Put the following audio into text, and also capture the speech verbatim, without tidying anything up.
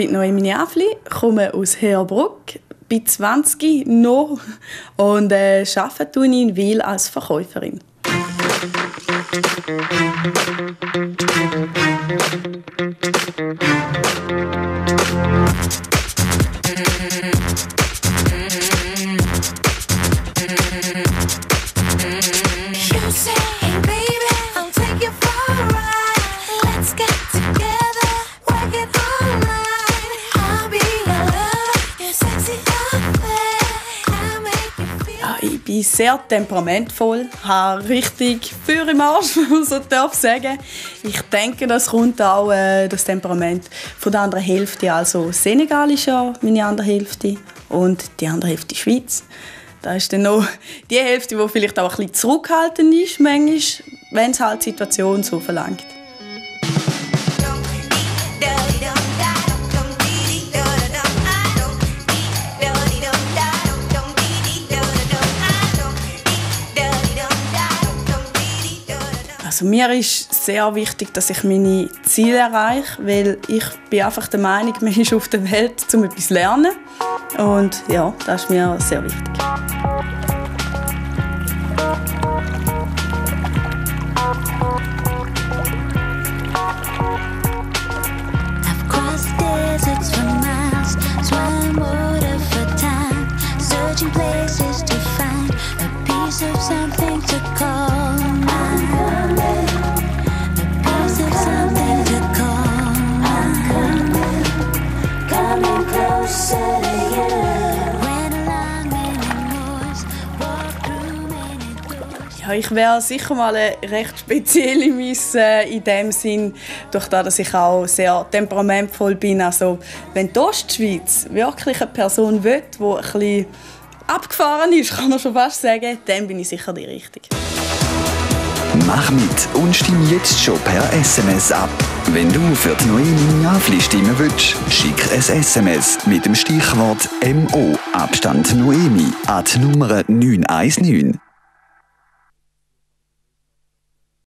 bin Noemi Niafli, komme aus Heerbrugg, bin zwanzig noch und äh, arbeite in Wil als Verkäuferin. Ich bin sehr temperamentvoll, habe richtig Feuer im Arsch, wenn man so darf sagen. Ich denke, das kommt auch äh, das Temperament von der anderen Hälfte. Also Senegal ist ja meine andere Hälfte und die andere Hälfte Schweiz. Da ist dann noch die Hälfte, die vielleicht auch ein bisschen zurückhaltend ist, manchmal, wenn es halt die Situation so verlangt. Also mir ist sehr wichtig, dass ich meine Ziele erreiche, weil ich bin einfach der Meinung, man ist auf der Welt, um etwas zu lernen. Und ja, das ist mir sehr wichtig. Ja, ich wäre sicher mal eine recht spezielle Miss äh, in dem Sinn, durch das, dass ich auch sehr temperamentvoll bin. Also, wenn die Ostschweiz wirklich eine Person will, die ein bisschen abgefahren ist, kann man schon fast sagen, dann bin ich sicher die Richtige. Mach mit und stimm jetzt schon per S M S ab. Wenn du für die Noemi Niafli stimmen willst, schick ein S M S mit dem Stichwort M O Abstand Noemi an die Nummer neun eins neun.